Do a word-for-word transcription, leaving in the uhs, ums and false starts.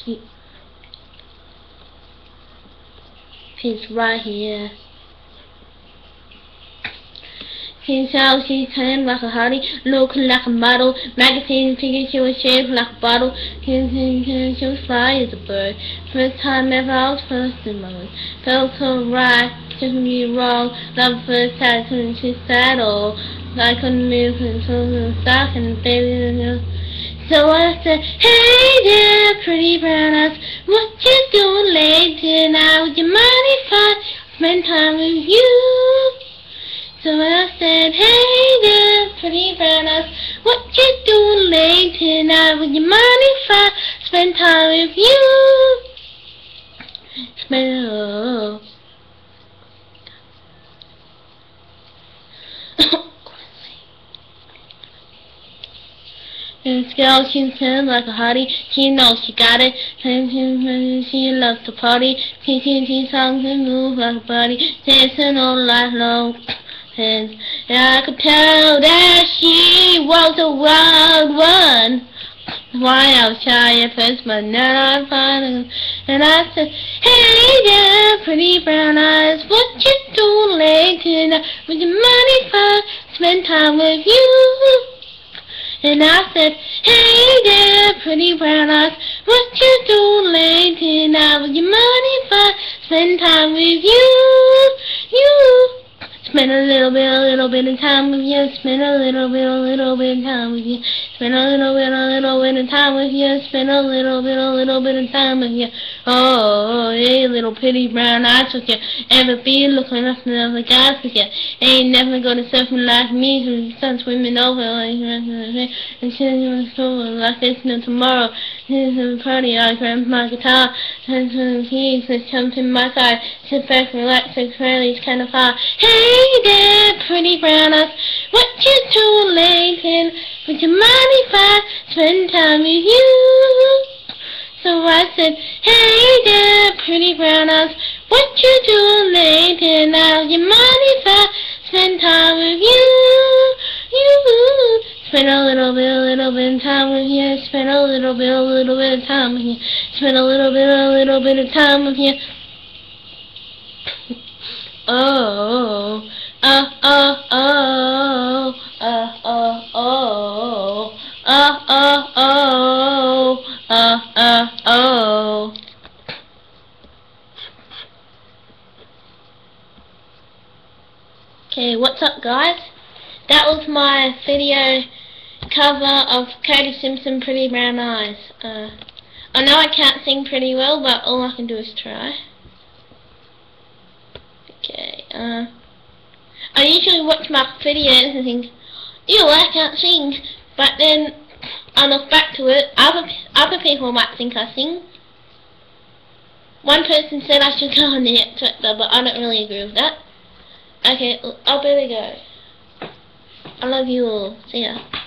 He, he's right here. His house, he turned like a hottie, looking like a model. Magazine figure, she was shaped like a bottle. His, his, his, she was fly as a bird. First time ever, I was first in love. Felt so right, took me wrong. Love first sight, couldn't she saddle? I couldn't move until the stock and baby. So I said, hey there, pretty brown eyes, what you doing late tonight? Would you mind if I spend time with you? So I said, hey there, pretty brown eyes, what you doing late tonight? Would you mind if I spend time with you? Spend oh. This girl, she sounds like a hottie. She knows she got it. She loves to party. She sings she songs and moves like a body. Dancing all night long. And I could tell that she was a wild one. Why I was shy at first, but now I'm fine. And I said, hey there, pretty brown eyes, what you doing late tonight? Would you mind if I spend time with you? And I said, hey there, pretty brown eyes, what you doing late tonight? Would you mind if I spend time with you? You. Spend a little bit, a little bit of time with you. Spend a little bit, a little bit of time with you. Spend a little bit, a little bit of time with you. Spend a little bit, a little bit of time with you. Oh, hey, little pretty brown eyes with you. Ever be looking up to other guys with you. Ain't never gonna surfing like me. Who's sun swimming over like and sitting like this no tomorrow. Here's a party, I grab my guitar. And some keys that come to my side. Sit back, relax, it's really kind of far. Hey there, pretty brown eyes, what you doing late? And would you mind if I spend time with you? So I said, hey there, pretty brown eyes, what you doing late? And would you mind if I spend time with you? You. Spend a little bit, a little bit of time with you. Spend a little bit, a little bit of time with you. Spend a little bit, a little bit of time with you. Oh, oh, oh, oh, oh, oh, oh, oh, oh, oh, oh, oh, oh. Okay, what's up, guys? That was my video cover of Cody Simpson, Pretty Brown Eyes. Uh, I know I can't sing pretty well, but all I can do is try. Okay, uh, I usually watch my videos and think, ew, I can't sing, but then I look back to it, other, other people might think I sing. One person said I should go on the X Factor, but I don't really agree with that. Okay, I better go. I love you all. See ya.